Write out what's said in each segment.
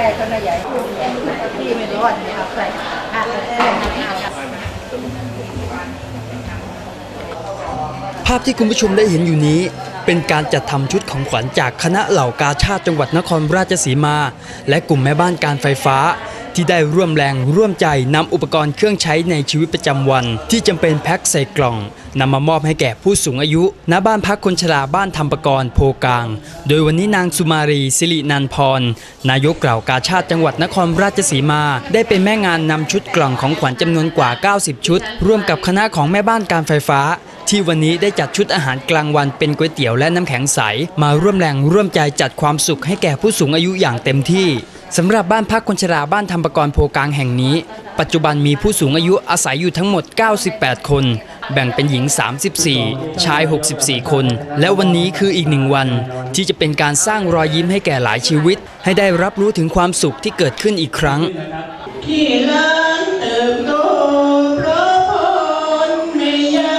ญ่ต้นใหญ่ที่ไม่ร้อนนะครับใส่ภาพที่คุณผู้ชมได้เห็นอยู่นี้เป็นการจัดทำชุดของขวัญจากคณะเหล่ากาชาดจังหวัดนครราชสีมาและกลุ่มแม่บ้านการไฟฟ้าที่ได้ร่วมแรงร่วมใจนำอุปกรณ์เครื่องใช้ในชีวิตประจำวันที่จำเป็นแพ็คใส่กล่องนำมามอบให้แก่ผู้สูงอายุณบ้านพักคนชราบ้านธรรมประกรณ์โพกลางโดยวันนี้นางสุมารีสิรินันพรนายกเหล่ากาชาดจังหวัดนครราชสีมาได้เป็นแม่งานนำชุดกล่องของขวัญจำนวนกว่า90ชุดร่วมกับคณะของแม่บ้านการไฟฟ้าที่วันนี้ได้จัดชุดอาหารกลางวันเป็นก๋วยเตี๋ยวและน้ำแข็งใสมาร่วมแรงร่วมใจจัดความสุขให้แก่ผู้สูงอายุอย่างเต็มที่สำหรับบ้านพักคนชราบ้านธรรมประกรณ์โพกลางแห่งนี้ปัจจุบันมีผู้สูงอายุอาศัยอยู่ทั้งหมด98คนแบ่งเป็นหญิง34ชาย64คนและวันนี้คืออีก1วันที่จะเป็นการสร้างรอยยิ้มให้แก่หลายชีวิตให้ได้รับรู้ถึงความสุขที่เกิดขึ้นอีกครั้งที่ล้านเติบโตเพราะพรในยา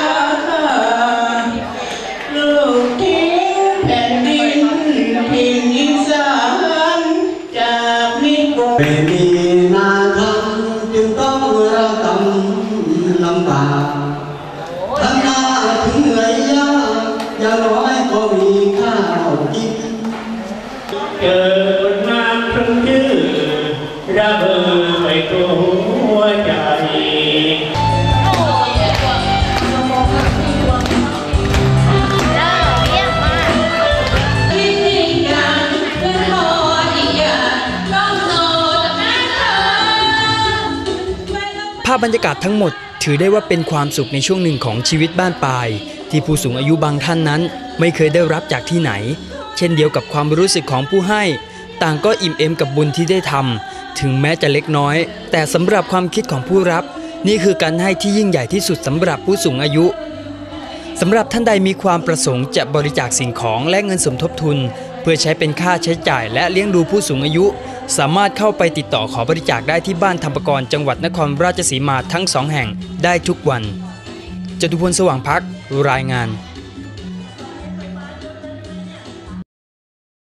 ลูกทิ้งแผ่นดินทิ้งอีสานจากนิคมไม่มีนาทำจึงต้องระกำลำบากทำนาถึงเหนื่อยยากอย่างน้อยก็มีข้าวกินเกิดมาถึงชื่อระเบิดไปตัวหัวใจภาพบรรยากาศทั้งหมดถือได้ว่าเป็นความสุขในช่วงหนึ่งของชีวิตบ้านปลายที่ผู้สูงอายุบางท่านนั้นไม่เคยได้รับจากที่ไหนเช่นเดียวกับความรู้สึกของผู้ให้ต่างก็อิ่มเอมกับบุญที่ได้ทำถึงแม้จะเล็กน้อยแต่สำหรับความคิดของผู้รับนี่คือการให้ที่ยิ่งใหญ่ที่สุดสำหรับผู้สูงอายุสำหรับท่านใดมีความประสงค์จะบริจาคสิ่งของและเงินสมทบทุนเพื่อใช้เป็นค่าใช้จ่ายและเลี้ยงดูผู้สูงอายุสามารถเข้าไปติดต่อขอบริจาคได้ที่บ้านธรรมประกรณ์จังหวัดนครราชสีมาทั้ง2แห่งได้ทุกวันจตุพลสว่างพักรายงาน